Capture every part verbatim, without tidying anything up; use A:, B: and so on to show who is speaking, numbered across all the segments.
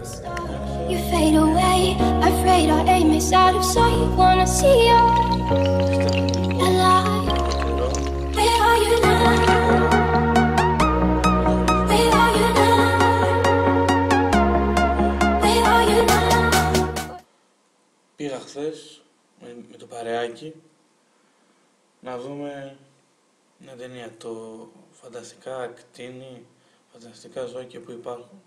A: You fade away, afraid our aim is out of sight. Wanna see you alive. Where are you now? Where are you now? Where are you now?
B: Πήγα χθες με, με το παρεάκι να δούμε μια ταινία, το φανταστικά κτίνη, φανταστικά ζώα και που υπάρχουν.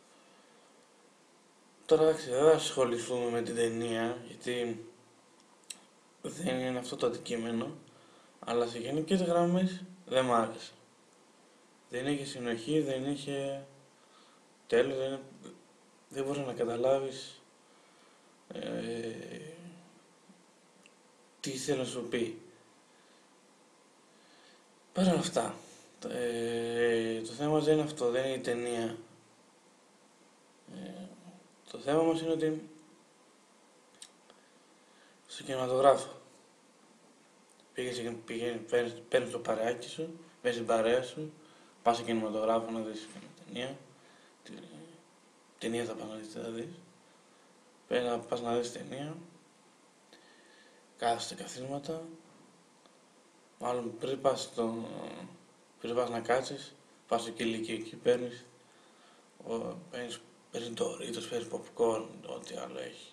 B: Τώρα εντάξει, δεν θα ασχοληθούμε με την ταινία, γιατί δεν είναι αυτό το αντικείμενο, αλλά σε γενικές γραμμές δεν μ' άρεσε. Δεν είχε συνοχή, δεν είχε τέλος, δεν, δεν μπορεί να καταλάβεις ε, τι ήθελε να σου πει. Πέρα από αυτά, ε, το θέμα μας δεν είναι αυτό, δεν είναι η ταινία. Ε, το θέμα μας είναι ότι στο κινηματογράφο πήγες, πήγες, παίρνεις, παίρνεις το παρεάκι σου, παίρνεις την παρέα σου, πας στο κινηματογράφο να δεις μια ταινία, την ταινία θα πας να δεις, τι θα δεις, πρέπει να πας να δεις ταινία, κάθεσαι καθίσματα, μάλλον πριν πας, στο, πριν πας να κάτσεις, πας στο κηλικείο εκεί, παίρνεις, παίρνεις, παίρνεις Doritos, παίρνεις popcorn, ό,τι άλλο έχει.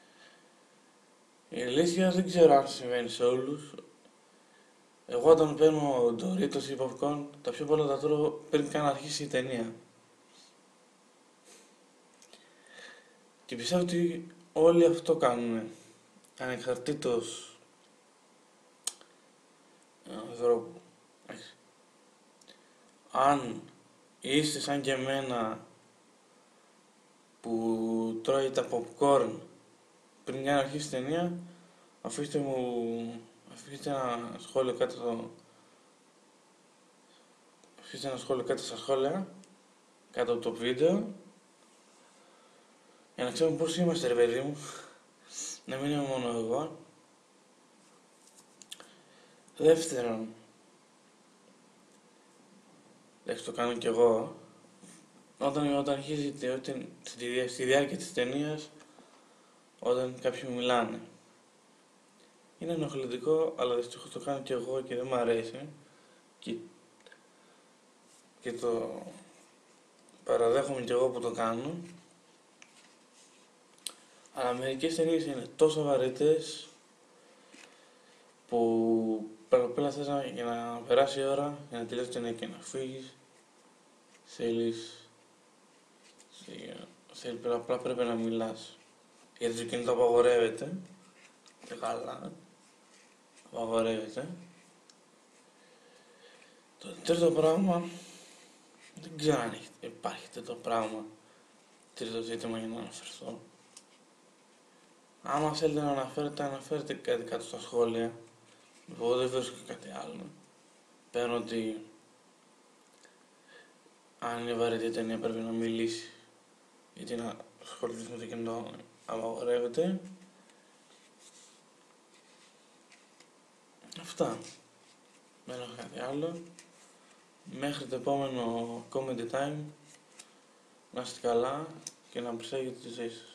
B: Η αλήθεια δεν ξέρω αν συμβαίνει σε όλους. Εγώ όταν παίρνω Doritos ή popcorn, τα πιο πολλά τα τρώω πριν καν αρχίσει η ταινία. Και πιστεύω ότι όλοι αυτό κάνουν, ανεξαρτήτως ανθρώπου. Αν είστε σαν και εμένα που τρώει τα popcorn πριν καν αρχίσει η ταινία, αφήστε μου, αφήστε ένα σχόλιο κάτω στο, αφήστε ένα σχόλιο κάτω στα σχόλια, κάτω από το βίντεο, για να ξέρουμε πώς είμαστε ρε παιδί μου, να μην είμαι μόνο εγώ. Δεύτερον, εντάξει το κάνω κι εγώ, όταν, όταν αρχίζει όταν, στη, στη διάρκεια της ταινίας, όταν κάποιοι μου μιλάνε. Είναι ενοχλητικό, αλλά δυστυχώς το κάνω κι εγώ και δεν μου αρέσει και, και το παραδέχομαι κι εγώ που το κάνω. Αλλά μερικές ταινίες είναι τόσο βαρύτες που απλά θες να, για να περάσει η ώρα, για να τελειώσει την ταινία και να φύγεις, θέλεις, θέλεις απλά πρέπει να μιλάς. Γιατί το κινητό απαγορεύεται, και καλά, απαγορεύεται. Το τρίτο πράγμα, δεν ξέρω αν υπάρχει τρίτο πράγμα, τρίτο ζήτημα για να αναφερθώ. Άμα θέλετε να αναφέρετε, αναφέρετε κάτι κάτω στα σχόλια. Εγώ δεν βρίσκω κάτι άλλο. Παίρνω ότι αν είναι βαρετή ταινία πρέπει να μιλήσει, γιατί να ασχοληθείς με το κινητό απαγορεύεται. Αυτά. Δεν έχω κάτι άλλο. Μέχρι το επόμενο comedy time, να είστε καλά και να προσέχετε τη ζωή σας.